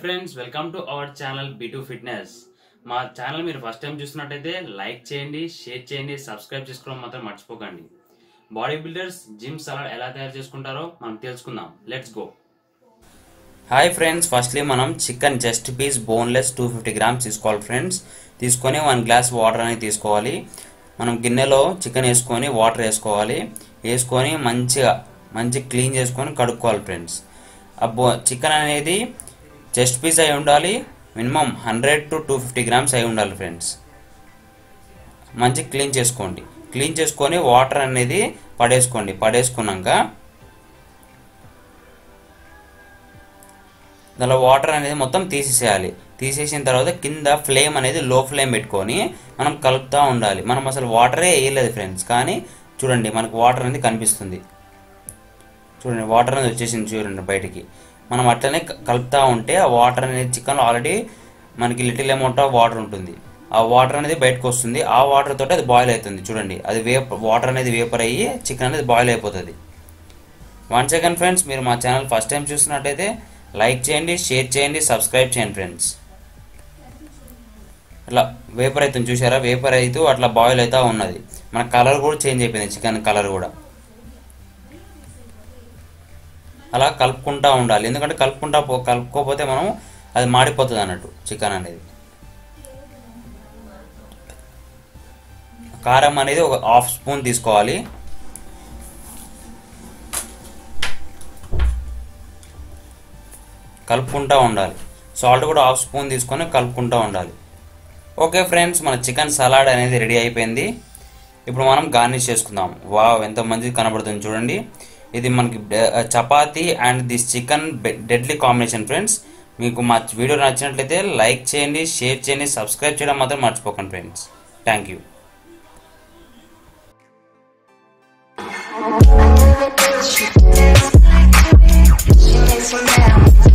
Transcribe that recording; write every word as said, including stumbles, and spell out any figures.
Friends welcome to our channel B two fitness. మా ఛానల్ మీరు ఫస్ట్ టైం చూస్తున్నట్టయితే లైక్ చేయండి, షేర్ చేయండి, సబ్స్క్రైబ్ చేసుకోవడం మాత్రం మర్చిపోకండి. బాడీ బిల్డర్స్ జిమ్ సలాడ్ ఎలా తయారు చేసుకుంటారో మనం తెలుసుకుందాం. Let's go. Hi friends, firstly మనం chicken just piece boneless two fifty grams తీసుకోవాలి ఫ్రెండ్స్. తీసుకొని వన్ గ్లాస్ వాటర్ అనేది తీసుకోవాలి. మనం గిన్నెలో చికెన్ వేసుకొని వాటర్ వేసుకోవాలి. వేసుకొని మంచిగా మంచిగా క్లీన్ చేసుకొని కడుక్కోవాలి ఫ్రెండ్స్. అబ్బో చికెన్ అనేది చెస్ట్ పీస్ అయి ఉండాలి. Minimum hundred to two fifty grams అయి ఉండాలి ఫ్రెండ్స్. మంచి క్లీన్ చేసుకోండి. క్లీన్ చేసుకొని వాటర్ అనేది పడేసుకోండి. పడేసుకున్నాక దానిలో వాటర్ అనేది మొత్తం తీసేసేయాలి. తీసేసిన తర్వాత కింద ఫ్లేమ్ అనేది లో ఫ్లేమ్ పెట్టుకొని మనం కలుపుతూ ఉండాలి. మనం అసలు వాటరే వేయలేదు ఫ్రెండ్స్, కానీ చూడండి మనకు వాటర్ అనేది కనిపిస్తుంది. చూడండి వాటర్ అనేది వచ్చేసింది చూడండి బయటికి. మనం అట్లనే కలుపుతూ ఉంటే ఆ వాటర్ అనేది చికెన్లో ఆల్రెడీ మనకి లిటిల్ అమౌంట్ ఆఫ్ వాటర్ ఉంటుంది. ఆ వాటర్ అనేది బయటకు వస్తుంది. ఆ వాటర్ తోటి అది బాయిల్ అవుతుంది. చూడండి అది వేప వాటర్ అనేది వేపర్ అయ్యి చికెన్ అనేది బాయిల్ అయిపోతుంది. వన్ సెకండ్ ఫ్రెండ్స్, మీరు మా ఛానల్ ఫస్ట్ టైం చూస్తున్నట్టయితే లైక్ చేయండి, షేర్ చేయండి, సబ్స్క్రైబ్ చేయండి ఫ్రెండ్స్. అట్లా వేపర్ అవుతుంది చూసారా, వేపర్ అవుతూ అట్లా బాయిల్ అవుతూ ఉన్నది. మన కలర్ కూడా చేంజ్ అయిపోయింది, చికెన్ కలర్ కూడా. అలా కలుపుకుంటూ ఉండాలి. ఎందుకంటే కలుపుకుంటా పో కలుపుకోకపోతే మనం అది మాడిపోతుంది అన్నట్టు చికెన్ అనేది. కారం అనేది ఒక హాఫ్ స్పూన్ తీసుకోవాలి. కలుపుకుంటూ ఉండాలి. సాల్ట్ కూడా హాఫ్ స్పూన్ తీసుకొని కలుపుకుంటూ ఉండాలి. ఓకే ఫ్రెండ్స్, మన చికెన్ సలాడ్ అనేది రెడీ అయిపోయింది. ఇప్పుడు మనం గార్నిష్ చేసుకుందాం. వావ్, ఎంత మంచిగా కనబడుతుంది చూడండి. ఇది మనకి chapati and this chicken deadly combination friends. మీకు మా వీడియో నచ్చినట్లయితే లైక్ చేయండి, షేర్ చేయండి, సబ్స్క్రైబ్ చేయడం మాత్రం మర్చిపోకండి ఫ్రెండ్స్. Thank you.